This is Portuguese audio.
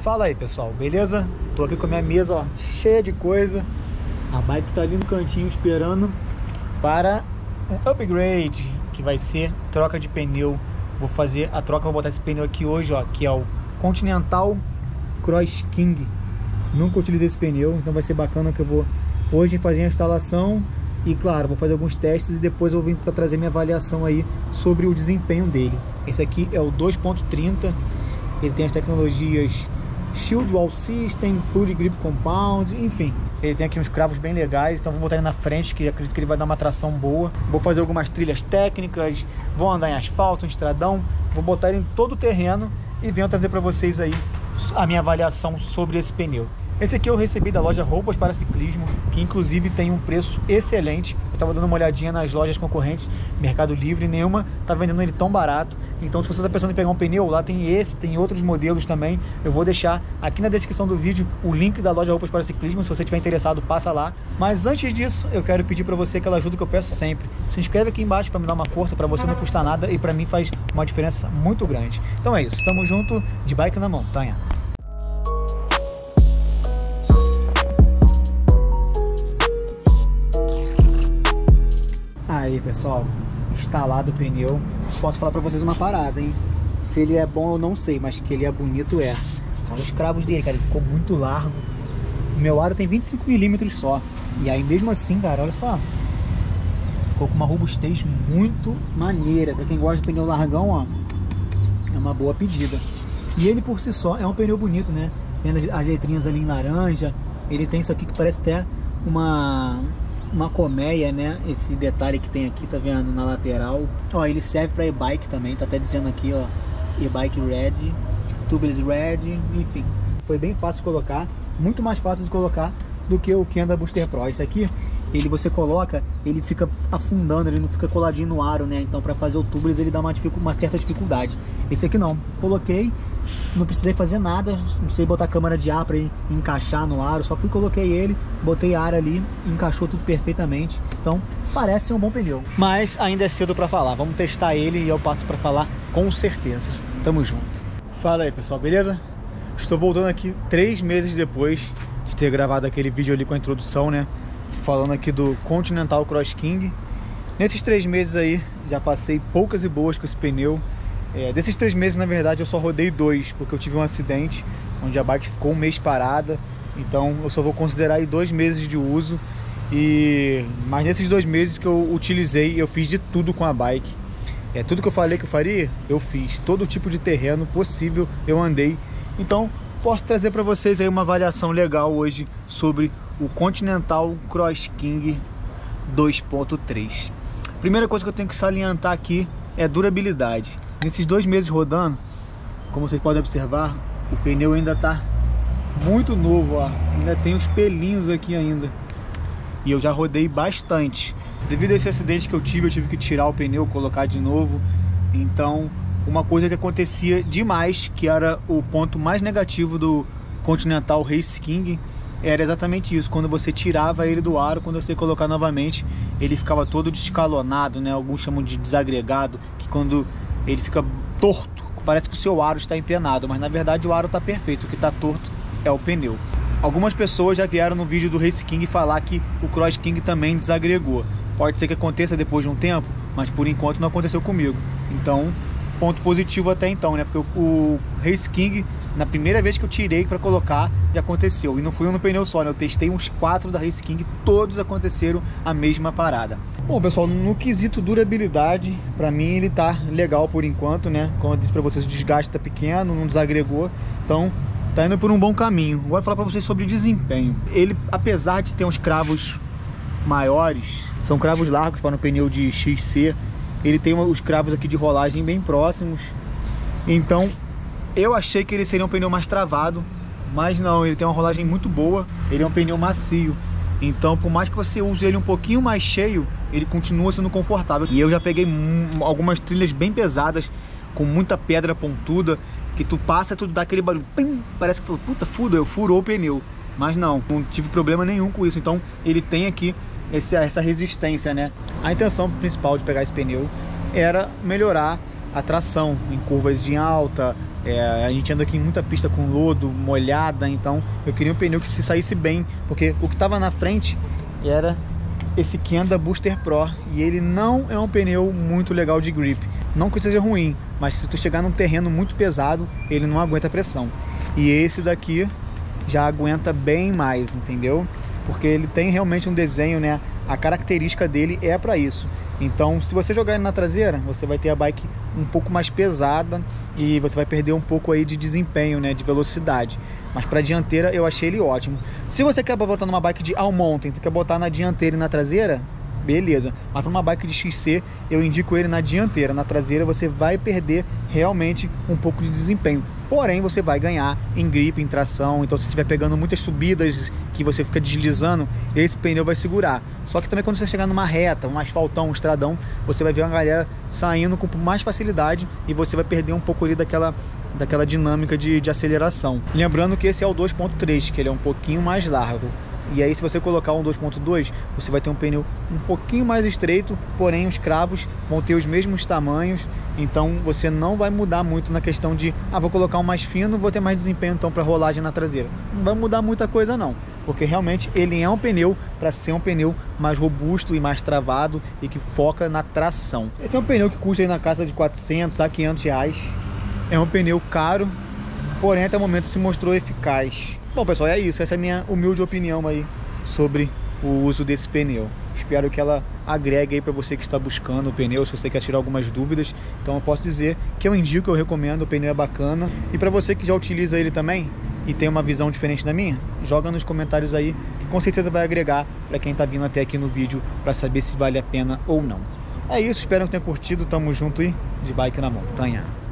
Fala aí, pessoal, beleza? Tô aqui com a minha mesa, ó, cheia de coisa. A bike tá ali no cantinho esperando para um upgrade, que vai ser troca de pneu. Vou fazer a troca, vou botar esse pneu aqui hoje, ó, que é o Continental Cross King. Nunca utilizei esse pneu, então vai ser bacana que eu vou hoje fazer a instalação e, claro, vou fazer alguns testes e depois eu vim para trazer minha avaliação aí sobre o desempenho dele. Esse aqui é o 2.30, ele tem as tecnologias Shield Wall System, Pure Grip Compound, enfim. Ele tem aqui uns cravos bem legais, então vou botar ele na frente, que acredito que ele vai dar uma tração boa. Vou fazer algumas trilhas técnicas, vou andar em asfalto, em estradão, vou botar ele em todo o terreno e venho trazer para vocês aí a minha avaliação sobre esse pneu. Esse aqui eu recebi da loja Roupas para Ciclismo, que inclusive tem um preço excelente. Eu estava dando uma olhadinha nas lojas concorrentes, Mercado Livre, nenhuma está vendendo ele tão barato. Então se você está pensando em pegar um pneu, lá tem esse, tem outros modelos também. Eu vou deixar aqui na descrição do vídeo o link da loja Roupas para Ciclismo. Se você estiver interessado, passa lá. Mas antes disso, eu quero pedir para você aquela ajuda que eu peço sempre. Se inscreve aqui embaixo para me dar uma força, para você não custa nada e para mim faz uma diferença muito grande. Então é isso, estamos junto de bike na montanha. Aí, pessoal, instalado o pneu. Posso falar pra vocês uma parada, hein? Se ele é bom eu não sei, mas que ele é bonito é. Olha os cravos dele, cara, ele ficou muito largo. O meu aro tem 25 mm só. E aí mesmo assim, cara, olha só, ficou com uma robustez muito maneira. Pra quem gosta de pneu largão, ó, é uma boa pedida. E ele por si só é um pneu bonito, né? Tem as letrinhas ali em laranja. Ele tem isso aqui que parece até uma colmeia, né? Esse detalhe que tem aqui, tá vendo? Na lateral. Ó, ele serve para e-bike também, tá até dizendo aqui, ó, e-bike ready, tubeless ready, enfim. Foi bem fácil de colocar, muito mais fácil de colocar do que o Kenda Booster Pro. Esse aqui, você coloca, ele fica afundando, ele não fica coladinho no aro, né? Então para fazer o tubeless ele dá uma certa dificuldade. Esse aqui não, coloquei, não precisei fazer nada, não precisei botar câmara de ar para encaixar no aro, só coloquei ele, botei ar ali, encaixou tudo perfeitamente. Então parece ser um bom pneu, mas ainda é cedo para falar. Vamos testar ele e eu passo para falar com certeza. Tamo junto. Fala aí, pessoal, beleza? Estou voltando aqui 3 meses depois de ter gravado aquele vídeo ali com a introdução, né? Falando aqui do Continental Cross King. Nesses 3 meses aí já passei poucas e boas com esse pneu. Desses 3 meses, na verdade, eu só rodei 2, porque eu tive um acidente onde a bike ficou um mês parada. Então eu só vou considerar aí 2 meses de uso. Mas nesses 2 meses que eu utilizei, eu fiz de tudo com a bike. Tudo que eu falei que eu faria, eu fiz. Todo tipo de terreno possível eu andei. Então posso trazer para vocês aí uma avaliação legal hoje sobre o Continental Cross King 2.3. Primeira coisa que eu tenho que salientar aqui é durabilidade. Nesses 2 meses rodando, como vocês podem observar, o pneu ainda está muito novo, ó. Ainda tem os pelinhos aqui ainda. E eu já rodei bastante. Devido a esse acidente que eu tive que tirar o pneu, colocar de novo. Então, uma coisa que acontecia demais, que era o ponto mais negativo do Continental Race King, era exatamente isso. Quando você tirava ele do aro, quando você colocar novamente, ele ficava todo descalonado, né? Alguns chamam de desagregado, que quando ele fica torto, parece que o seu aro está empenado, mas na verdade o aro está perfeito. O que está torto é o pneu. Algumas pessoas já vieram no vídeo do Race King falar que o Cross King também desagregou. Pode ser que aconteça depois de um tempo, mas por enquanto não aconteceu comigo. Então, ponto positivo até então, né? Porque o Race King, na primeira vez que eu tirei para colocar, já aconteceu. E não fui um no pneu só, né? Eu testei uns 4 da Race King, todos aconteceram a mesma parada. Bom, pessoal, no quesito durabilidade, para mim ele tá legal por enquanto, né? Como eu disse para vocês, o desgaste tá pequeno, não desagregou. Então, tá indo por um bom caminho. Agora vou falar para vocês sobre desempenho. Ele, apesar de ter uns cravos maiores, são cravos largos para um pneu de XC, ele tem os cravos aqui de rolagem bem próximos. Então eu achei que ele seria um pneu mais travado, mas não, ele tem uma rolagem muito boa. Ele é um pneu macio, então por mais que você use ele um pouquinho mais cheio, ele continua sendo confortável. E eu já peguei algumas trilhas bem pesadas, com muita pedra pontuda, que tu passa, tudo dá aquele barulho, pim, parece que puta, furou o pneu. Mas não tive problema nenhum com isso. Então ele tem aqui essa resistência, né? A intenção principal de pegar esse pneu era melhorar a tração em curvas de alta, A gente anda aqui em muita pista com lodo, molhada, então eu queria um pneu que se saísse bem, porque o que estava na frente era esse Kenda Booster Pro, e ele não é um pneu muito legal de grip. Não que seja ruim, mas se tu chegar num terreno muito pesado, ele não aguenta pressão. E esse daqui já aguenta bem mais, entendeu? Porque ele tem realmente um desenho, né? A característica dele é para isso. Então, se você jogar ele na traseira, você vai ter a bike um pouco mais pesada e você vai perder um pouco aí de desempenho, né? De velocidade. Mas para dianteira eu achei ele ótimo. Se você quer botar numa bike de all mountain, tu quer botar na dianteira e na traseira, beleza. Mas para uma bike de XC, eu indico ele na dianteira. Na traseira você vai perder realmente um pouco de desempenho. Porém, você vai ganhar em grip, em tração. Então, se estiver pegando muitas subidas que você fica deslizando, esse pneu vai segurar. Só que também quando você chegar numa reta, um asfaltão, um estradão, você vai ver uma galera saindo com mais facilidade e você vai perder um pouco ali daquela dinâmica de aceleração. Lembrando que esse é o 2.3, que ele é um pouquinho mais largo. E aí, se você colocar um 2.2, você vai ter um pneu um pouquinho mais estreito, porém os cravos vão ter os mesmos tamanhos, então você não vai mudar muito na questão de vou colocar um mais fino, vou ter mais desempenho então para rolagem na traseira. Não vai mudar muita coisa não, porque realmente ele é um pneu para ser um pneu mais robusto e mais travado e que foca na tração. Esse é um pneu que custa aí na casa de 400 a 500 reais. É um pneu caro, porém até o momento se mostrou eficaz. Bom, pessoal, é isso. Essa é a minha humilde opinião aí sobre o uso desse pneu. Espero que ela agregue aí para você que está buscando o pneu, se você quer tirar algumas dúvidas. Então eu posso dizer que eu indico, eu recomendo, o pneu é bacana. E para você que já utiliza ele também e tem uma visão diferente da minha, joga nos comentários aí, que com certeza vai agregar para quem está vindo até aqui no vídeo para saber se vale a pena ou não. É isso, espero que tenha curtido. Tamo junto aí, de bike na montanha.